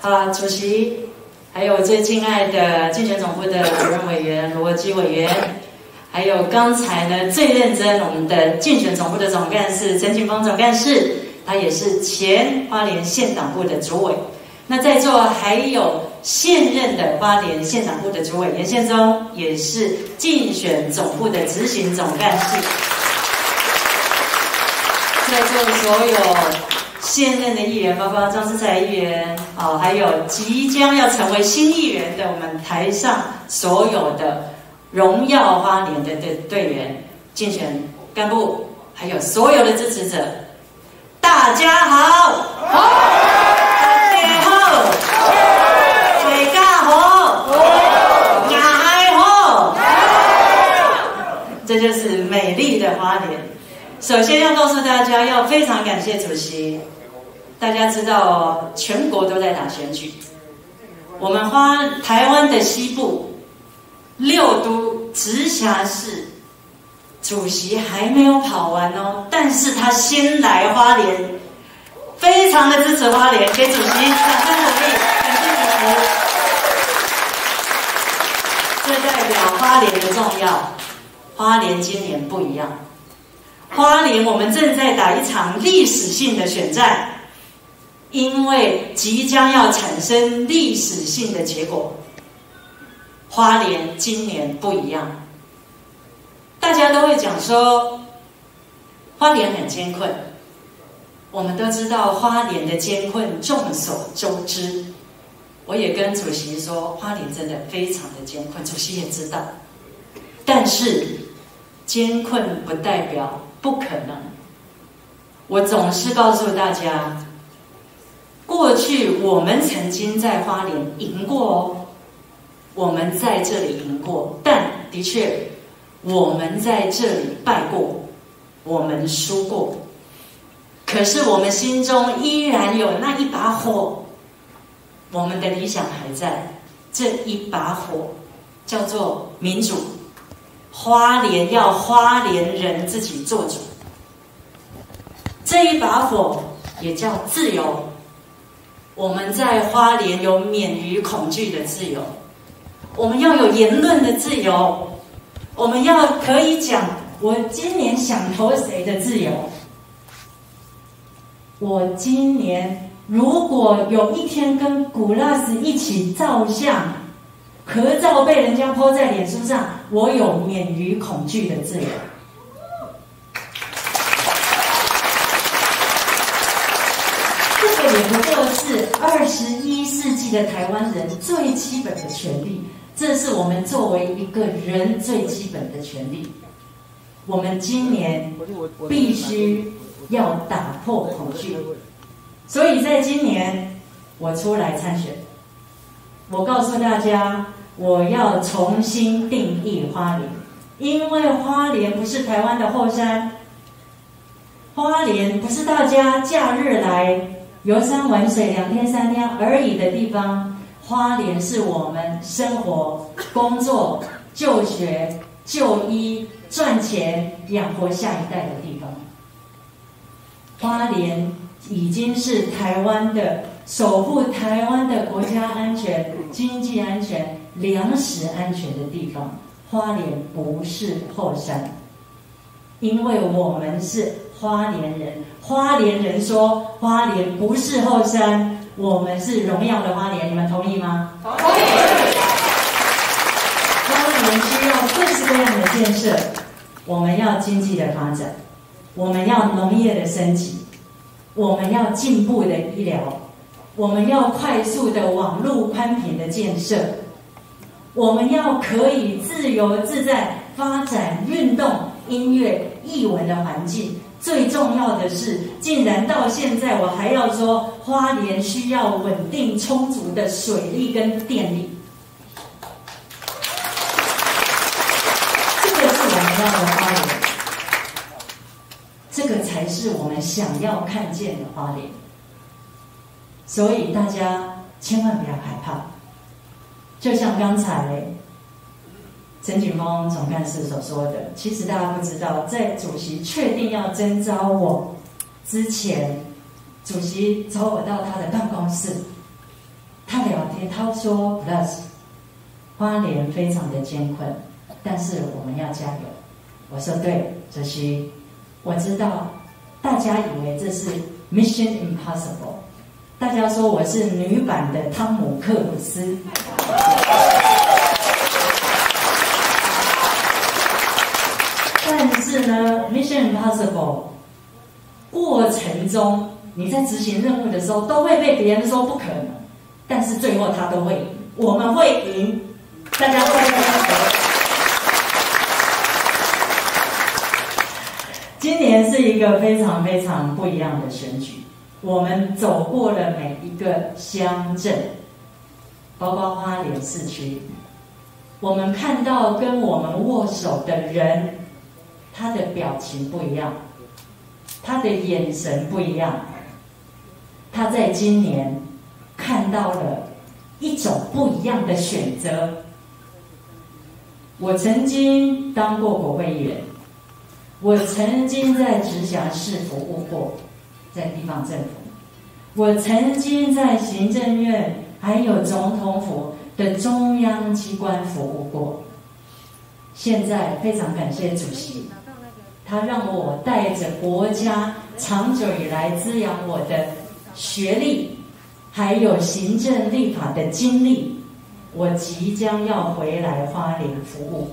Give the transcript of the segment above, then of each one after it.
主席，还有最敬爱的竞选总部的主任委员罗基委员，还有刚才呢最认真我们的竞选总部的总干事陈景峰总干事，他也是前花莲县党部的主委。那在座还有现任的花莲县党部的主委严宪宗，也是竞选总部的执行总干事。在座所有现任的议员，包括张世才议员，还有即将要成为新议员的我们台上所有的荣耀花莲的队员、竞选干部，还有所有的支持者，大家好！好。这就是美丽的花莲。首先要告诉大家，要非常感谢主席。大家知道全国都在打选举，我们台湾的西部6都直辖市，主席还没有跑完哦，但是他先来花莲，非常的支持花莲，给主席掌声鼓励，感谢主席。这代表花莲的重要。花莲今年不一样，花莲我们正在打一场历史性的选战，因为即将要产生历史性的结果。花莲今年不一样，大家都会讲说花莲很艰困，我们都知道花莲的艰困众所周知。我也跟主席说，花莲真的非常的艰困，主席也知道。但是艰困不代表不可能。我总是告诉大家，过去我们曾经在花莲赢过哦，我们在这里赢过，但的确我们在这里败过，我们输过。可是我们心中依然有那一把火，我们的理想还在，这一把火叫做民主。花莲要花莲人自己做主，这一把火也叫自由。我们在花莲有免于恐惧的自由，我们要有言论的自由，我们要可以讲我今年想投谁的自由。我今年如果有一天跟古拉斯一起照相合照被人家 po 在脸书上，我有免于恐惧的自由。这个也不过是21世纪的台湾人最基本的权利，这是我们作为一个人最基本的权利。我们今年必须要打破恐惧，所以在今年我出来参选。我告诉大家，我要重新定义花莲，因为花莲不是台湾的后山，花莲不是大家假日来游山玩水2天3天而已的地方，花莲是我们生活、工作、就学、就医、赚钱、养活下一代的地方。花莲已经是台湾的守护台湾的国家安全、经济安全、粮食安全的地方。花莲不是后山，因为我们是花莲人。花莲人说花莲不是后山，我们是荣耀的花莲，你们同意吗？同意。花莲需要各式各样的建设，我们要经济的发展，我们要农业的升级，我们要进步的医疗，我们要快速的网络宽频的建设，我们要可以自由自在发展运动、音乐、艺文的环境。最重要的是，竟然到现在我还要说，花莲需要稳定充足的水利跟电力。这个是我们要的花莲，这个才是我们想要看见的花莲。所以大家千万不要害怕，就像刚才陈景峰总干事所说的，其实大家不知道，在主席确定要征召我之前，主席找我到他的办公室， 涛说 ：“Plus， 花莲非常的艰困，但是我们要加油。”我说：“对，主席，我知道，大家以为这是 Mission Impossible， 大家说我是女版的汤姆克鲁斯。”但是呢 ，Mission Impossible 过程中，你在执行任务的时候，都会被别人说不可能，但是最后他都会赢，我们会赢，大家会加油。今年是一个非常非常不一样的选举，我们走过了每一个乡镇，包括花莲市区，我们看到跟我们握手的人，他的表情不一样，他的眼神不一样，他在今年看到了一种不一样的选择。我曾经当过国会议员，我曾经在直辖市服务过，在地方政府，我曾经在行政院还有总统府的中央机关服务过。现在非常感谢主席，他让我带着国家长久以来滋养我的学历，还有行政立法的经历，我即将要回来花莲服务。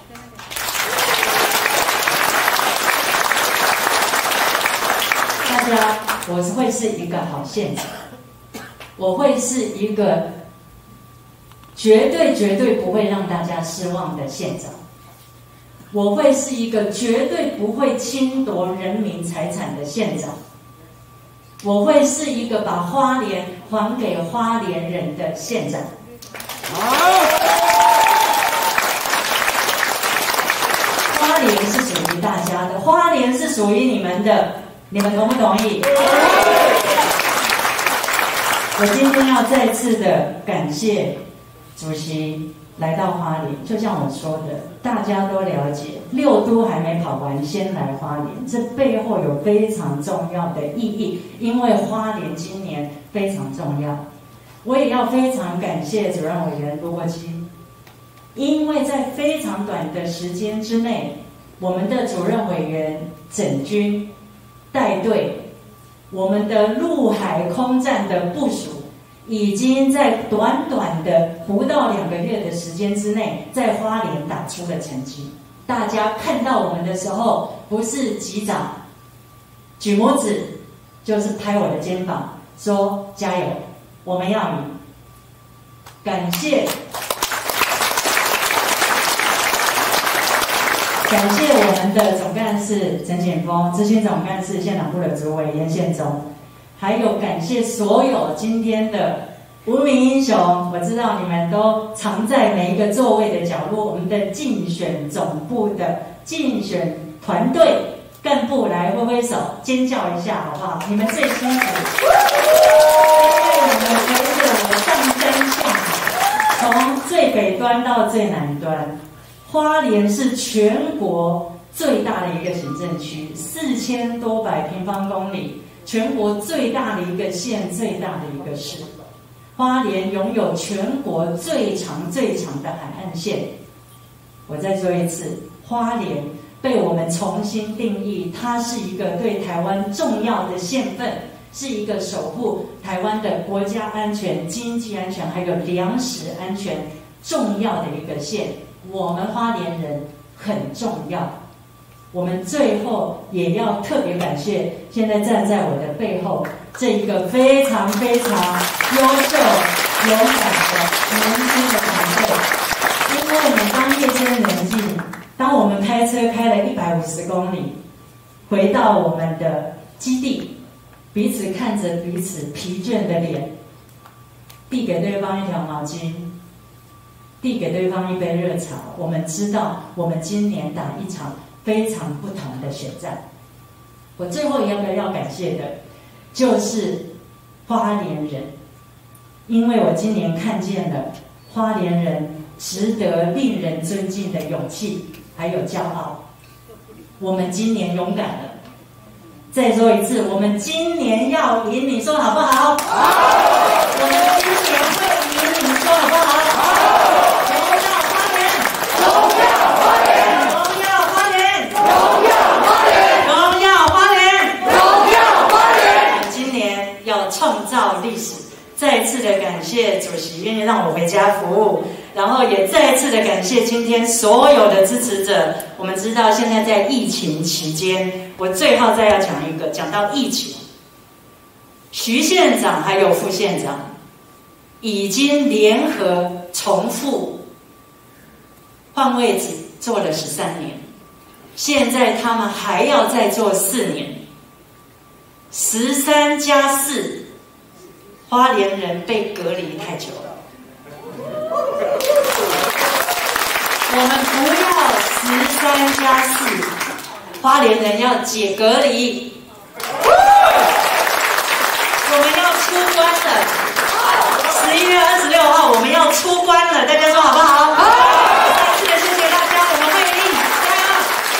大家，我会是一个好县长，我会是一个绝对不会让大家失望的县长。我会是一个绝对不会侵夺人民财产的县长，我会是一个把花莲还给花莲人的县长。花莲是属于大家的，花莲是属于你们的，你们同不同意？我今天要再次的感谢主席来到花莲，就像我说的，大家都了解6都还没跑完，先来花莲，这背后有非常重要的意义，因为花莲今年非常重要。我也要非常感谢主任委员卢国基，因为在非常短的时间之内，我们的主任委员整军带队，我们的陆海空战的部署已经在短短的不到2个月的时间之内，在花莲打出了成绩。大家看到我们的时候，不是击掌、举拇指，就是拍我的肩膀，说加油，我们要赢。感谢我们的总干事陈景峰、执行总干事县党部的主委严宪忠，还有感谢所有今天的无名英雄，我知道你们都藏在每一个座位的角落。我们的竞选总部的竞选团队干部来挥挥手，尖叫一下好不好？你们最辛苦，因为你们陪着我上山下海，从最北端到最南端。花莲是全国最大的一个行政区，4000多平方公里，全国最大的一个县，最大的一个市。花莲拥有全国最长的海岸线。我再说一次，花莲被我们重新定义，它是一个对台湾重要的县份，是一个守护台湾的国家安全、经济安全还有粮食安全重要的一个县。我们花莲人很重要。我们最后也要特别感谢现在站在我的背后这一个非常优秀、勇敢的年轻的团队。因为每当夜深人静，当我们开车开了150公里，回到我们的基地，彼此看着彼此疲倦的脸，递给对方一条毛巾，递给对方一杯热茶，我们知道我们今年打一场非常不同的选战。我最后一个要感谢的就是花莲人，因为我今年看见了花莲人值得令人尊敬的勇气还有骄傲。我们今年勇敢了，再说一次，我们今年要赢，你说好不好？好！我们今年会赢，你再次的感谢主席愿意让我回家服务，然后也再次的感谢今天所有的支持者。我们知道现在在疫情期间，我最后再要讲一个，讲到疫情，徐县长还有副县长已经联合重复换位置做了13年，现在他们还要再做4年，13+4，花莲人被隔离太久了。我们不要13+4，花莲人要解隔离。我们要出关